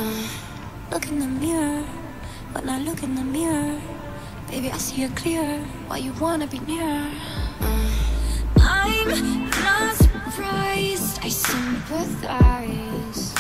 Look in the mirror. When I look in the mirror, baby, I see it clear. Why you wanna be near? I'm not surprised, I sympathize.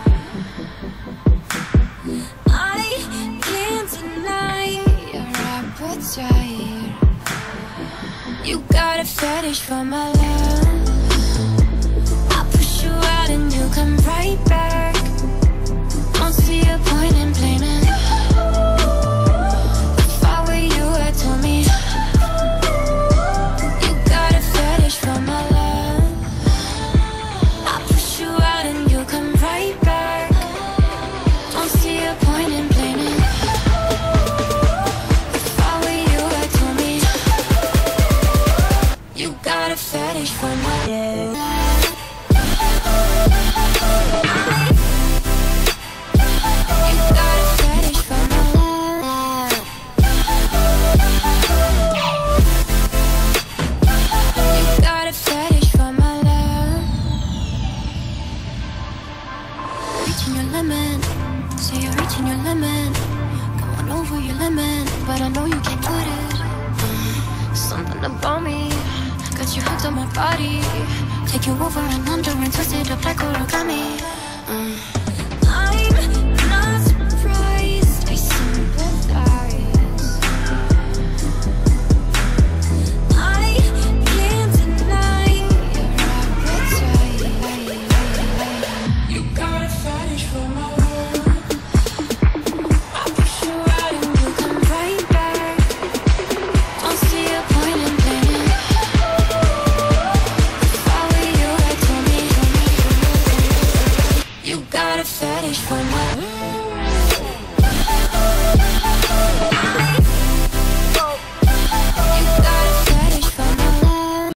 I can't deny your appetite. You got a fetish for my love. I push you out and you come right back. Don't see a point in blaming. If I were you, I'd tell me. You got a fetish for my love. I push you out and you come right back. Don't see a point in blaming. If I were you, I'd tell me. You got a fetish for my love. Say you're reaching your limit. Going over your limit, but I know you can't put it. Something about me got you hooked on my body. Take you over and under and twist it up like origami. I'm not surprised, I sympathize. I can't deny your appetite. You got a fetish for my love. Fetish for my